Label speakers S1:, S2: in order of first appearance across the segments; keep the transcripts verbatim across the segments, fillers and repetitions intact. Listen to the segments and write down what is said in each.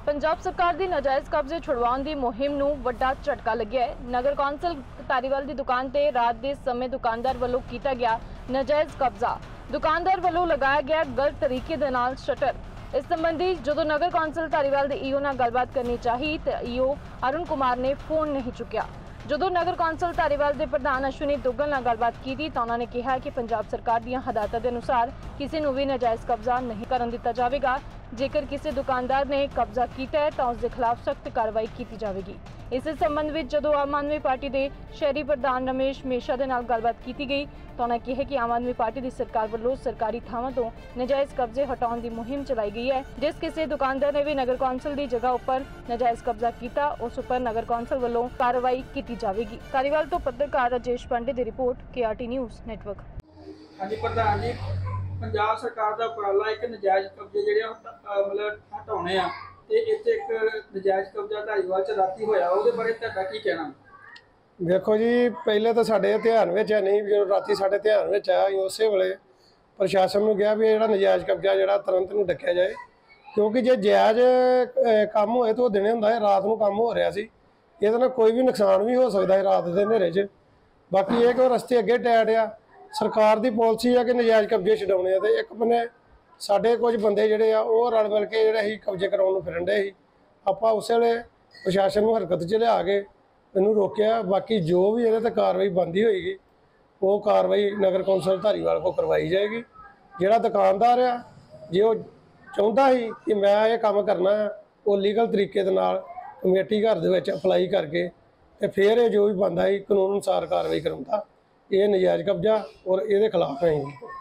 S1: पंजाब सरकार की नाजायज़ कब्जे छुड़वाउण की मुहिम नूं वड्डा झटका लग्या है। नगर कौंसल धारीवाल की दुकान ते रात के समय दुकानदार वालों किया गया नाजायज़ कब्जा। दुकानदार वालों लगाया गया गलत तरीके दे नाल शटर। इस संबंधी जो नगर कौंसल धारीवाल के ईओ नाल गलबात करनी चाहिए तो ईओ अरुण कुमार ने फोन नहीं चुकया। जो नगर कौंसल धारीवाल के प्रधान अश्विनी दुग्गल नाल गलबात की तो उन्होंने कहा कि पंजाब सरकार दी हदायतां के अनुसार किसी नूं भी नाजायज़ कब्जा नहीं करन दिता जाएगा। जेकर किसी दुकानदार ने कब्जा किया है तो उसके खिलाफ सख्त कार्रवाई की जाएगी। इस संबंध में जो आम आदमी पार्टी के शहरी प्रधान रमेश मेशा के नाल गलबात की गई तो उन्होंने कहा कि आम आदमी पार्टी की सरकार वालों सरकारी थावां तो नाजायज़ कब्जे हटाने की मुहिम चलाई गई है। जिस किसी दुकानदार ने भी नगर कौंसल की जगह पर नाजायज़ कब्जा किया उस पर नगर कौंसल वालों कार्रवाई की जाएगी। धारीवाल तो पत्रकार राजेश पांडे की रिपोर्ट के आर टी न्यूज़ नेटवर्क।
S2: हाँ जी प्रधान जी, पंजाब सरकार का उपराला एक नजायज़ कब्जे जिहड़े मतलब हटाने आ ते इत्थे एक नजायज़ कब्जा धारीवाल च राती होया उहदे बारे तुहाडा की कहना?
S3: देखो जी, पहले तो साडे ध्यान विच है नहीं, जो राती साडे ध्यान विच आया उस वेले प्रशासन नूं कहा भी जिहड़ा नजायज़ कब्जा जिहड़ा तुरंत नूं ढक्या जाए, क्योंकि जे जायज़ काम होए तो दिने हुंदा है, रात नूं काम हो रहा सी। इहदे नाल कोई भी नुकसान भी हो सकदा है रात दे हनेरे च। बाकी ये कि रस्ते अगे टाइट आ, सरकार की पॉलिसी है कि नजायज़ कब्जे छडाउणे आ ते एक बन्ने साडे कुछ बंदे जिहड़े आ ओह रल मिल के जिहड़े असीं कब्जे कराउण नूं फिरन डए सी। आपां उस वेले प्रशासन नूं हरकत च लिया के इहनूं रोकिया। बाकी जो भी इहदे ते कार्रवाई बनदी होएगी वो कार्रवाई नगर कौंसल धारीवाल को करवाई जाएगी। जिहड़ा दुकानदार आ जे वो चाहुंदा ही कि मैं ये काम करना है वो लीगल तरीके दे नाल कमेटी घर दे विच अप्लाई करके ते फिर ये जो भी बनदा है कानून अनुसार कार्रवाई कराउंदा। ये नजायज़ कब्जा और ये खिलाफ है।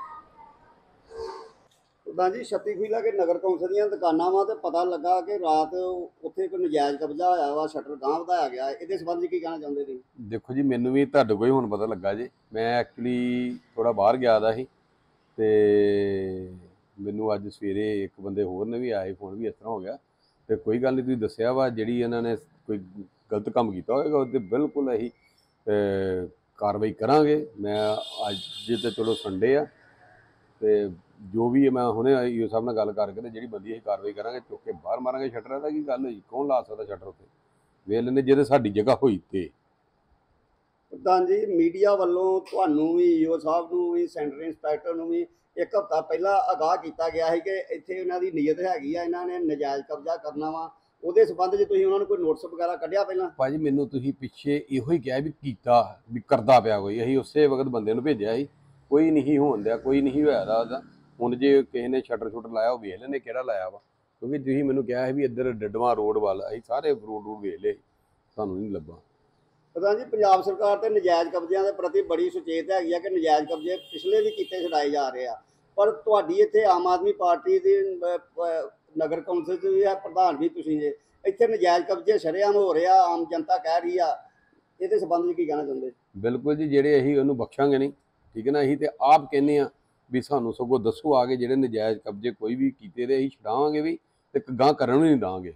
S4: प्रधान जी, छत्ती खुला के नगर कौंसल दी दुकानां वा ते पता लगा कि रात उत्थे कोई नजायज़ कब्जा होया वा, शटर गांह वधाया गया। इहदे संबंध च की कहना चाहुंदे जी?
S5: देखो जी, मैनूं भी तुहाडे कोल हुण पता लगा जी। मैं एक्चुअली थोड़ा बाहर गया दा ही ते मैनूं अज सवेरे एक बंदे होर ने भी आए फोन भी इस तरह हो गया ते कोई गल नहीं, तुसीं दस्सिया वा जिहड़ी इन्हां ने कोई गलत काम कीता होएगा ओहदे बिल्कुल असीं कार्रवाई करांगे। मैं अज तो चलो संडे आ ते जो भी है मैं हुणे ईओ साहब नाल गल करके ते जिहड़ी बंदी असीं कार्रवाई करांगे, चुक के बाहर मारांगे। शटर दा की गल होई, कौन ला सकदा शटर उत्ते वेल ने जे साडी जगह होई ते?
S4: प्रधान जी, मीडिया वालों तुहानूं भी ईओ साहब नूं भी सेंटर इंस्पैक्टर नूं भी एक हफ्ता पहला आगाह किया गया है कि इत्थे इन्हां दी नीयत हैगी आ, इन्हां ने नजायज़ कब्जा करना वा। ਉਹਦੇ ਸੰਬੰਧ 'ਚ ਤੁਸੀਂ ਉਹਨਾਂ ਨੂੰ ਕੋਈ ਨੋਟਿਸ ਵਗੈਰਾ ਕੱਢਿਆ ਪਹਿਲਾਂ?
S5: ਭਾਜੀ ਮੈਨੂੰ ਤੁਸੀਂ ਪਿੱਛੇ ਇਹੋ ਹੀ ਕਿਹਾ ਵੀ ਕੀਤਾ ਵੀ ਕਰਦਾ ਪਿਆ ਕੋਈ, ਅਸੀਂ ਉਸੇ ਵਕਤ ਬੰਦੇ ਨੂੰ ਭੇਜਿਆ ਸੀ। ਕੋਈ ਨਹੀਂ ਹੋਣ ਦਿਆ, ਕੋਈ ਨਹੀਂ ਹੋਇਆ ਦਾ ਉਹਦਾ। ਹੁਣ ਜੇ ਕਿਸੇ ਨੇ ਸ਼ਟਰ ਸ਼ੁਟਰ ਲਾਇਆ ਉਹ ਵੇਖ ਲੈਣੇ ਕਿਹੜਾ ਲਾਇਆ ਵਾ, ਕਿਉਂਕਿ ਤੁਸੀਂ ਮੈਨੂੰ ਕਿਹਾ ਸੀ ਵੀ ਇੱਧਰ ਡੱਡਵਾਂ ਰੋਡ ਵੱਲ ਅਸੀਂ ਸਾਰੇ ਰੋਡ ਰੂਡ ਵੇਖ ਲਏ, ਸਾਨੂੰ ਨਹੀਂ ਲੱਭਾ।
S4: ਪ੍ਰਧਾਨ ਜੀ, ਪੰਜਾਬ ਸਰਕਾਰ ਤੇ ਨਜਾਇਜ਼ ਕਬਜ਼ਿਆਂ ਦੇ ਪ੍ਰਤੀ ਬੜੀ ਸੁਚੇਤ ਹੈਗੀ ਆ ਕਿ ਨਜਾਇਜ਼ ਕਬਜ਼ੇ ਪਿਛਲੇ ਵੀ ਕੀਤੇ ਛਡਾਏ ਜਾ ਰਹੇ ਆ, ਪਰ ਤੁਹਾਡੀ ਇੱਥੇ ਆਮ ਆਦਮੀ ਪਾਰਟੀ ਦੀ नगर कौंसल भी है, प्रधान भी तुसीं जे, इत्थे नजायज़ कब्जे शरेआम हो रहे आ, आम जनता कह रही आ, इहदे संबंध में की कहना चाहुंदे?
S5: बिल्कुल जी, जिहड़े असीं उहनूं बख्शांगे नहीं, ठीक है ना। असीं ते आप कहने आ भी सानूं सगों दस्सो आगे जिहड़े नजायज़ कब्जे कोई भी कीते दे असीं छडावांगे भी ते गांह करन भी नहीं देवांगे।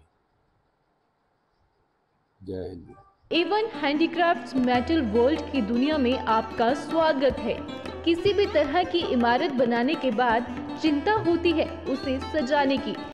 S5: जय Hind.
S6: Avon handicrafts metal world की दुनिया में आपका स्वागत है। किसी भी तरह की इमारत बनाने के बाद चिंता होती है उसे सजाने की।